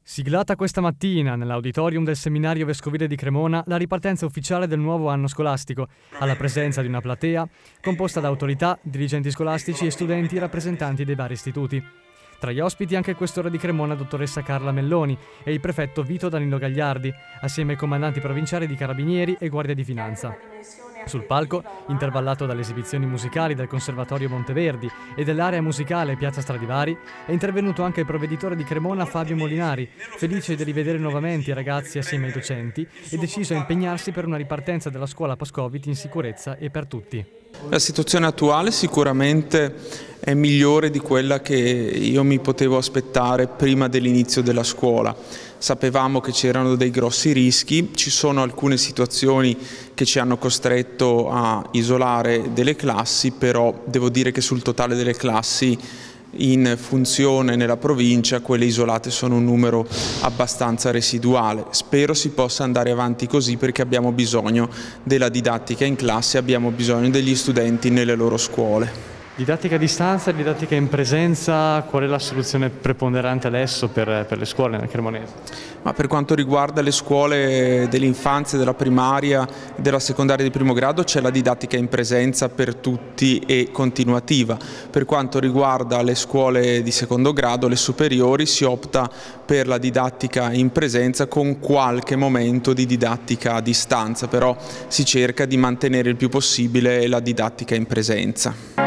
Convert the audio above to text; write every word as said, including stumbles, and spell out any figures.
Siglata questa mattina nell'auditorium del seminario vescovile di Cremona la ripartenza ufficiale del nuovo anno scolastico, alla presenza di una platea composta da autorità, dirigenti scolastici e studenti rappresentanti dei vari istituti. Tra gli ospiti anche il questore di Cremona, dottoressa Carla Melloni, e il prefetto Vito Danilo Gagliardi, assieme ai comandanti provinciali di Carabinieri e Guardia di Finanza. Sul palco, intervallato dalle esibizioni musicali del Conservatorio Monteverdi e dell'area musicale Piazza Stradivari, è intervenuto anche il provveditore di Cremona Fabio Molinari, felice di rivedere nuovamente i ragazzi assieme ai docenti e deciso a impegnarsi per una ripartenza della scuola post-Covid in sicurezza e per tutti. La situazione attuale sicuramente è migliore di quella che io mi potevo aspettare prima dell'inizio della scuola. Sapevamo che c'erano dei grossi rischi, ci sono alcune situazioni che ci hanno costretto a isolare delle classi, però devo dire che sul totale delle classi in funzione nella provincia quelle isolate sono un numero abbastanza residuale. Spero si possa andare avanti così perché abbiamo bisogno della didattica in classe, abbiamo bisogno degli studenti nelle loro scuole. Didattica a distanza e didattica in presenza, qual è la soluzione preponderante adesso per, per le scuole nel Cremonese? Ma per quanto riguarda le scuole dell'infanzia, della primaria e della secondaria di primo grado c'è la didattica in presenza per tutti e continuativa. Per quanto riguarda le scuole di secondo grado, le superiori, si opta per la didattica in presenza con qualche momento di didattica a distanza, però si cerca di mantenere il più possibile la didattica in presenza.